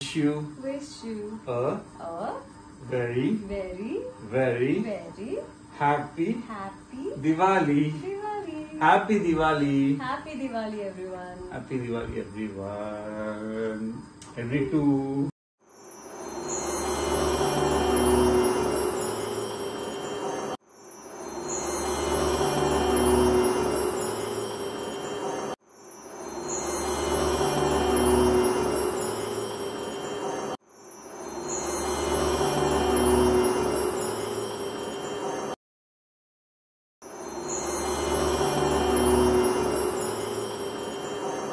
wish you a very very happy happy Diwali. Diwali. Happy Diwali. Happy Diwali, everyone. Happy Diwali, everyone. Every two.